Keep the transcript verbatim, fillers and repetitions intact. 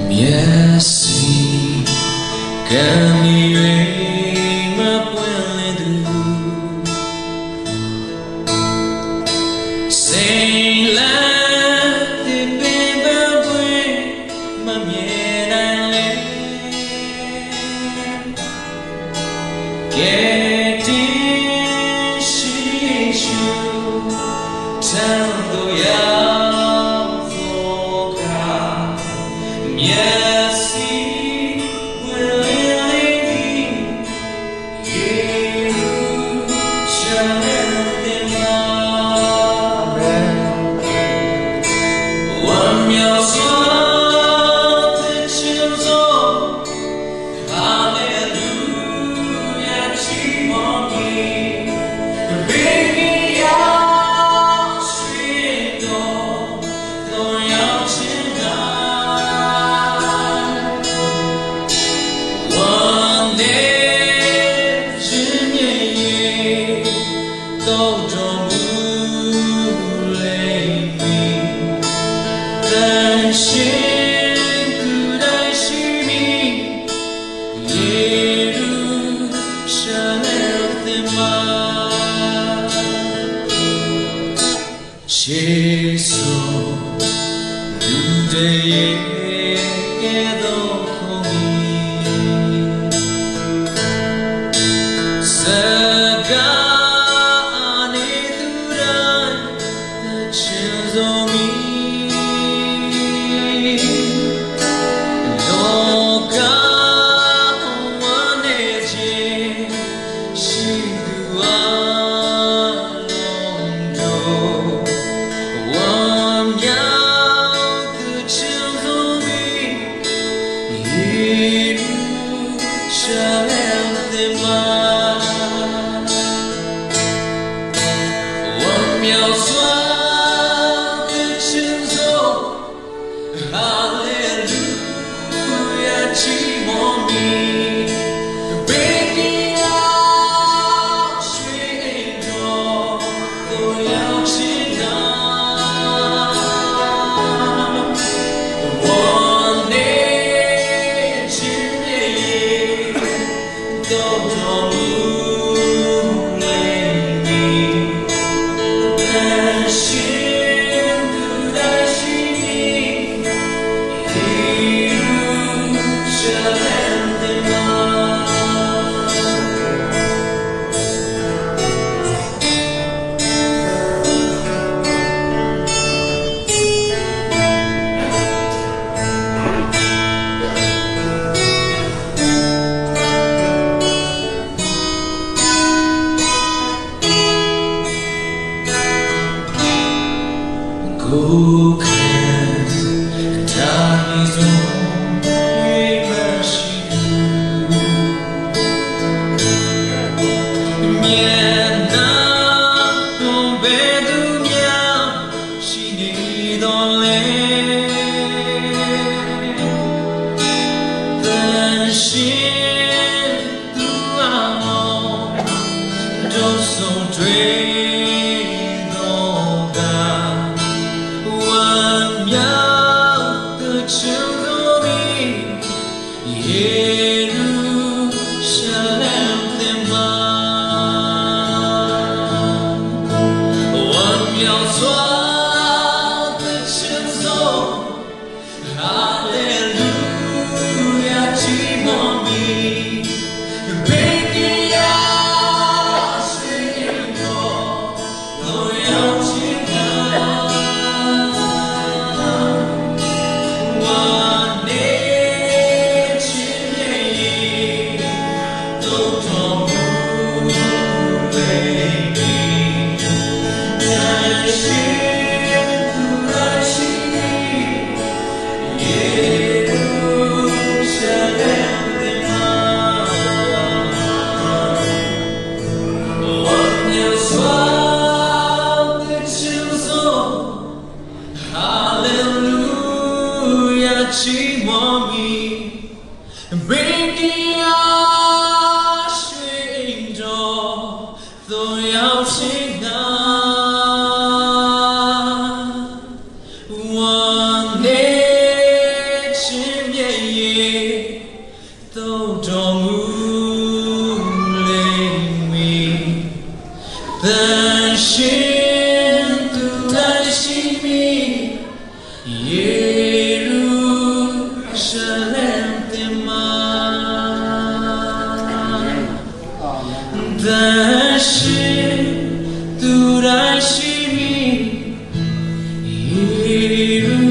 မျက်စိကံတွေမပွင့်လင်းသူစိတ်လန်းတဲ့ပင်ပန်းပွင့်မမြင်နိုင်လေကဲတင်ရှိရှုထမ်းလို့ရမျက်စိဝင်လင်းလေးရေချမ်းတဲ့မှာဝမ်းမြောက်စွာတဲ့ချစ်သော Hallelujah ချီးမွမ်းမည် Baby ရောက်ရွှေတော်တော်ရောက်ခြင်းတော့တော်မူလိမ့်မည်တန်ရှင်သူတိုင်းရှိမည်ယေရုရှလင်သင်မှာရှေးဆုံးလူတွေရဲ့သောခုံစကားမြောက်စွာသင်ခြင်းသော Hallelujah ချီးမွမ်းမည် Baby ရောက်ရွှေတော်တော်ရောက်ခြင်းသာဝန်နေခြင်းမြေတော့တော်မူကိုယ်ခံတာမီဆုံးပြေမရှိဘူးမြတ်နာကုန်ပဲသူများရှိနေတော့လေတန်ရှင်သူအောင်တို့ဆုံးတွေ့ချီးမွမ်းမည် Baby ရွှေတော်သို့ရောက်ခြင်းသာ One day ချင်းမြ Jerusalem teman 다시 돌아오시니 예루살렘